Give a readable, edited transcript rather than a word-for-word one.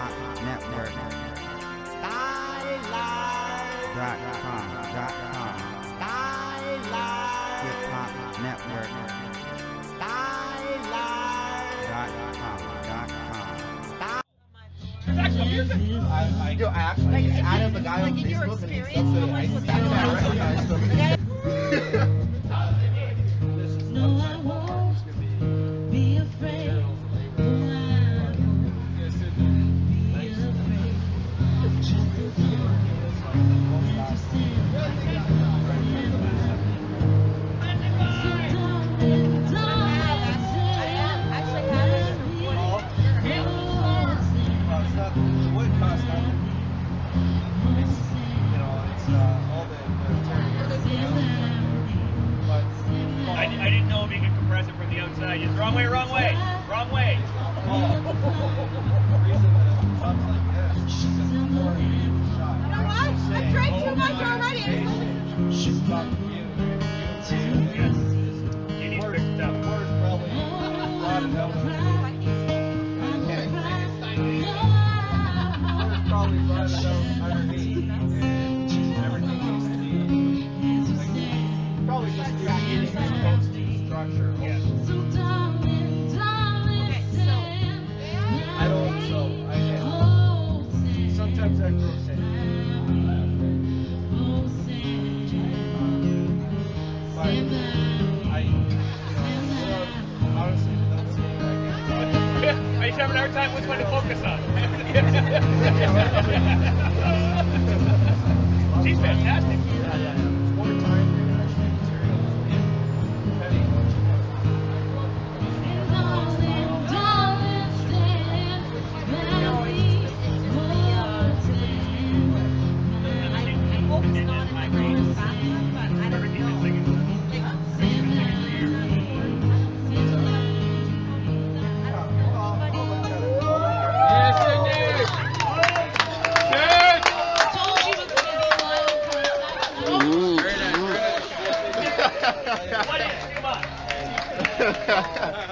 Hop Network. Stylife.com. Stylife. Hip Hop Network. Stylife.com. Yo, I actually added the guy on Facebook and he said that I recognized him. No, I won't be afraid. No, I won't be afraid. Just as long as you stand forever. So darling, I didn't know if you could compress it from the outside. Just wrong way, wrong way, wrong way. I drank too much already. You need to fix it up. Probably just structure. Yeah. so darling, stand. I don't so I sometimes I feel sick. But I honestly don't see it. I just have a hard time which one to focus on. She's fantastic. More time and actually materials depending on what you want. What is too much?